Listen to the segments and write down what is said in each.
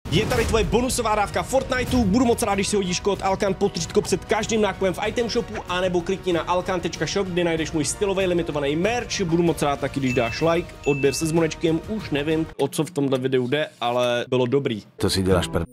Je tady tvoje bonusová dávka Fortniteu, budu moc rád, když si hodíš kód Alkan potřítko před každým nákupem v item shopu, anebo klikni na alkan.shop, kde najdeš můj stylový limitovaný merch. Budu moc rád taky, když dáš like, odběr se zvonečkem, už nevím, o co v tomhle videu jde, ale bylo dobrý. To si děláš prd.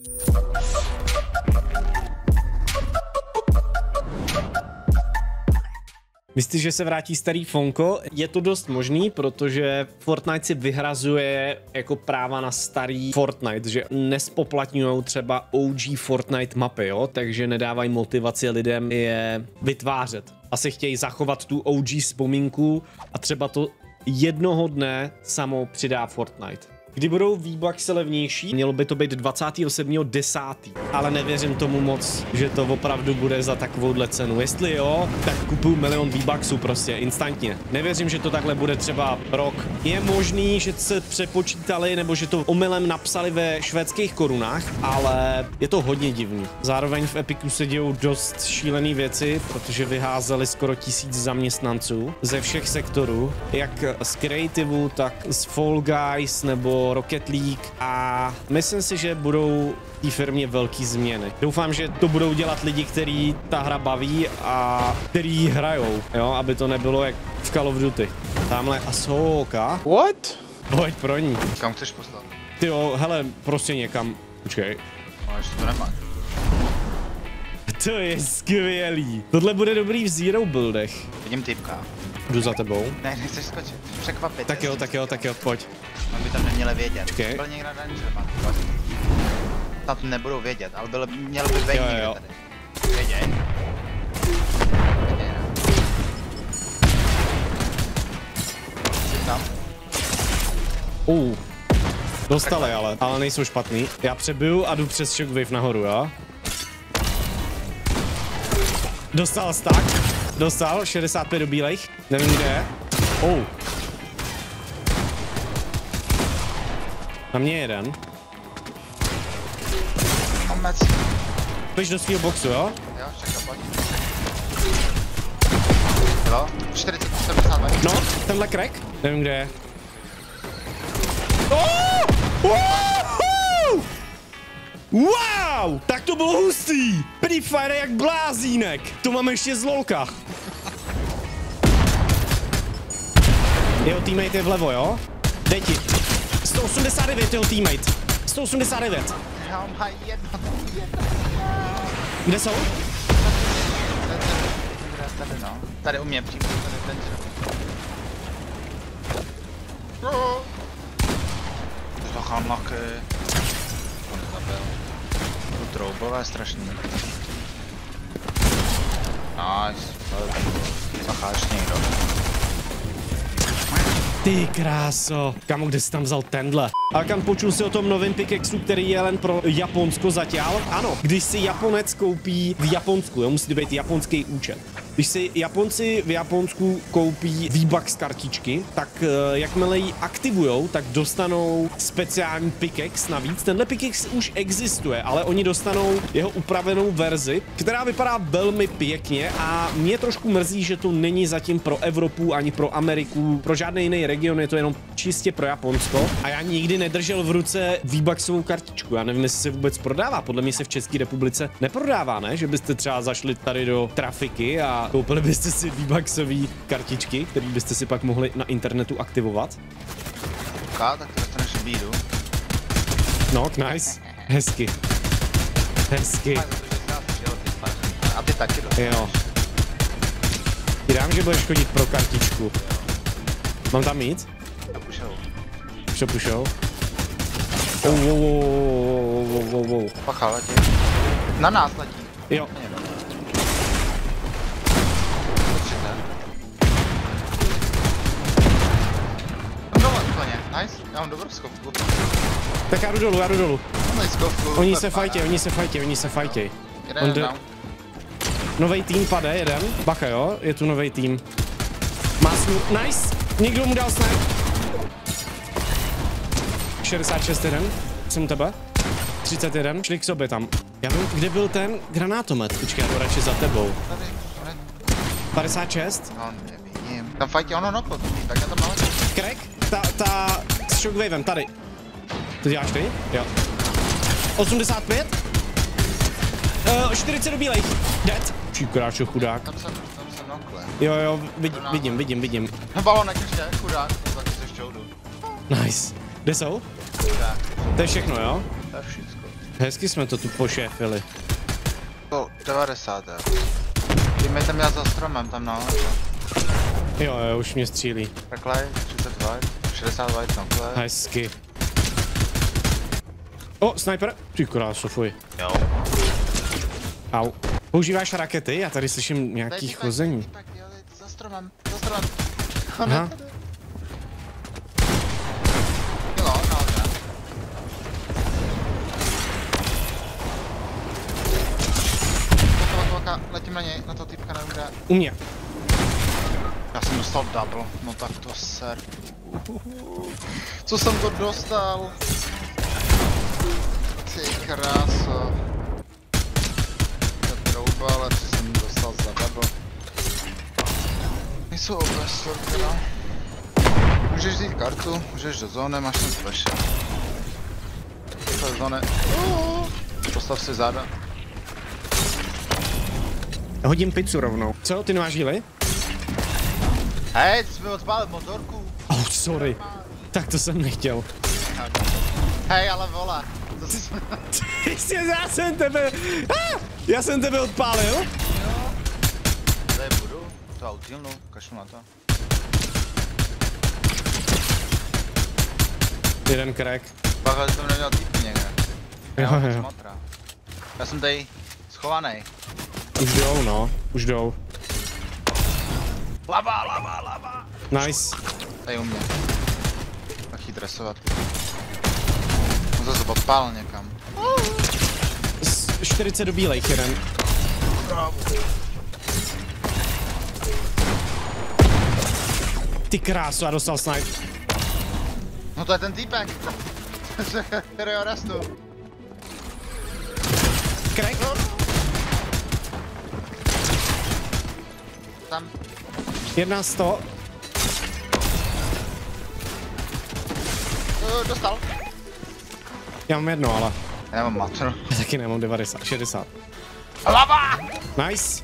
Myslíš, že se vrátí starý Fonko? Je to dost možný, protože Fortnite si vyhrazuje jako práva na starý Fortnite, že nespoplatňujou třeba OG Fortnite mapy, jo? Takže nedávají motivaci lidem je vytvářet. Asi chtějí zachovat tu OG vzpomínku a třeba to jednoho dne samo přidá Fortnite. Kdy budou V-Bucksy levnější? Mělo by to být 27.10. Ale nevěřím tomu moc, že to opravdu bude za takovouhle cenu. Jestli jo, tak kupuju milion V-Bucksů prostě instantně. Nevěřím, že to takhle bude třeba rok. Je možný, že se přepočítali nebo že to omylem napsali ve švédských korunách, ale je to hodně divný. Zároveň v Epiku se dějou dost šílený věci, protože vyházeli skoro 1000 zaměstnanců ze všech sektorů, jak z Creativu, tak z Fall Guys nebo Rocket League a myslím si, že budou v té firmě velký změny. Doufám, že to budou dělat lidi, který ta hra baví a který ji hrajou, jo, aby to nebylo jak v Call of Duty. Tamhle Ahsoka. What? Pojď pro ní. Kam chceš poslat? Ty jo, hele, prostě někam. Počkej. No, ještě to nemá. To je skvělý. Tohle bude dobrý v zero buildech. Vidím typka. Jdu za tebou. Ne, nechceš skočit. Překvapit. Tak jo, pojď. On by tam neměli vědět. Počkej. Byl někdo na Dangerman. Tam to nebudou vědět, ale měl by být někde tady. Věděj. Tam. Dostali ale nejsou špatný. Já přebiju a jdu přes Shockwave nahoru, jo? Dostal stack. Dostal 65 do bílejch. Nevím kde je. Na mě jeden. Omec. Pojď do svýho boxu, jo? Jo, čekaj, pojď. Jo, 40, 72. No, tenhle crack. Nevím kde je. Wow! Tak to bylo hustý! Free Fire jak blázínek! To máme ještě z lolka. Jeho teammate je vlevo, jo? Dej ti. 189 jeho teammate. 189. Já mám jedno. Kde jsou? Tady no. Tady u mě přímo. Tady ten. To chamlaky. On to zabil. To troubové strašný. Nice. Zacháš někdo. Ty kráso. Kamo, kde jsi tam vzal tenhle? Alkan, počul si o tom novém pickaxu, který je jen pro Japonsko zatím? Ano, když si Japonec koupí v Japonsku, jo, musí to být japonský účet. Když si Japonci v Japonsku koupí V-Bucks kartičky, tak jakmile ji aktivujou, tak dostanou speciální pickaxe navíc. Tenhle pickaxe už existuje, ale oni dostanou jeho upravenou verzi, která vypadá velmi pěkně a mě trošku mrzí, že to není zatím pro Evropu ani pro Ameriku, pro žádný jiný region, je to jenom čistě pro Japonsko. A já nikdy nedržel v ruce V-Bucksovou kartičku. Já nevím, jestli se vůbec prodává. Podle mě se v České republice neprodává, ne? Že byste třeba zašli tady do trafiky a koupili byste si V-Bucksové kartičky, které byste si pak mohli na internetu aktivovat. Tak ty dostaneš bídu. No, nice. Hezky. Hezky. A ty taky dostaneš. Jo. Ti dám, že budeš chodit pro kartičku. Mám tam mít? Pušou. Wow. Pacha letí. Na nás letí. Jo. Nice, já mám dobrou skovku. Tak já jdu dolů. Mám skovku. Oni se fajtěj. Novej tým pade, jeden. Bacha, jo, je tu novej tým. Másnu, nice. Někdo mu dal snipe. 66 jeden. Jsem u tebe. 31. Šli k sobě tam. Já vím, kde byl ten granátomet. Počkej, já to radši za tebou. 56. No, nevidím. Tam fajtě ono nokl, tak já tam mám. Crack? Ta s Shockwavem, tady. To děláš ty? Jo. 85. 40 do bílejch. Dead. Číkráčo, chudák. Tam jsem nokle. Jo, vidím. No balonek ještě, chudák. Taky se ještě jdu. Nice. Kde jsou? Chudák. To je všechno, jo? To je všecko. Hezky jsme to tu pošéfili. To 90. Ty tam já za stromem, tam nahoře. Jo, už mě střílí. Takhle, 30 white, 60 white nokle. Hezky. Sniper. Ty kráso, fuj. Jo. Au. Používáš rakety? Já tady slyším nějaký chození. Tak, jo, za stromem. Aha. Jo, nahoře. Letím na něj, na to typka neumře. U mě. Já jsem dostal double, no tak to ser. Co jsem to dostal? Ty kráso. To trouba, ale co jsem dostal za double. Nejsou obvez, teda. Můžeš vzít kartu, můžeš do zóny, máš ten special. Rychle do zóny. Postav si záda. Hodím pizzu rovnou. Co, ty nemáš hýly? Hej, ty jsi mi odpálil motorku. Sorry. Tak to jsem nechtěl. Hej, ale vole. Já jsem tebe odpálil? Jo. Tady budu, to autilnu, kašlu na to. Jeden crack. Pak ale jsem neměl týpy někde. Jo. Já jsem tady schovaný. Už jdou. Lava. Nice. Tady u mě. Tak jít dresovat. On zase odpálil někam. 40 do bílejch jeden. Ty krásu, a dostal snipe. No to je ten týpek. Kterého restu. Crack. Tam. 100. Dostal. Já mám jedno, ale. Já nemám matru. Já taky nemám 60. Lava! Nice.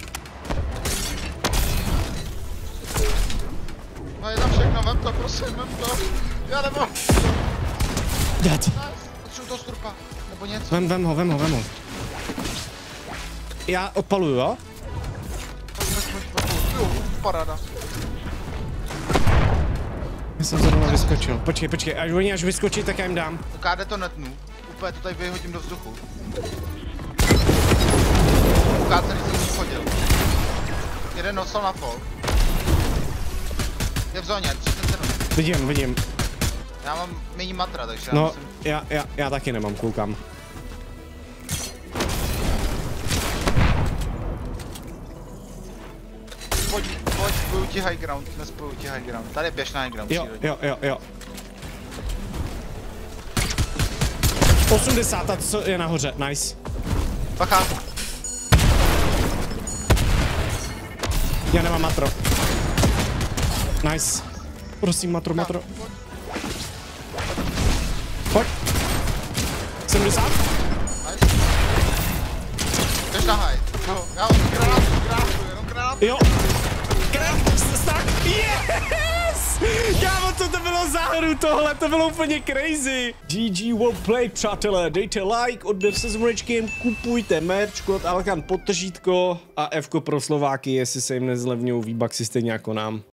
No je tam všechno, vem to, prosím, vem to. Já nemám. Dead. Nice. Potřebuji toho sturpa. Nebo něco. Vem ho. Já odpaluju, jo? Jo, paráda. Já jsem zrovna vyskočil. Počkej, až vyskočí, tak já jim dám. KD to netnu. Úplně to tady vyhodím do vzduchu. Celý jsem už chodil. Jeden nosal na pol. Je v zóně, 37. Vidím. Já mám mini matra, takže no, já musím... já taky nemám, koukám. Pojď, spojuju ti high ground, nespojuju ti high ground. Tady běž na high ground. Jo. 80, a co je nahoře, nice. Bacha. Já nemám matro. Nice. Prosím, matro. Pojď. 70. Nice. Jdeš na high. Jo, já grátu, jenom grátu. Jo. Stack. Yes! Kámo, co to bylo za hru tohle, to bylo úplně crazy. GG Wordplay, přátelé, dejte like, odběr se zvonečkem, kupujte merch, kód Alkan podtržítko a F pro Slováky, jestli se jim nezlevňují výbaxy stejně jako nám.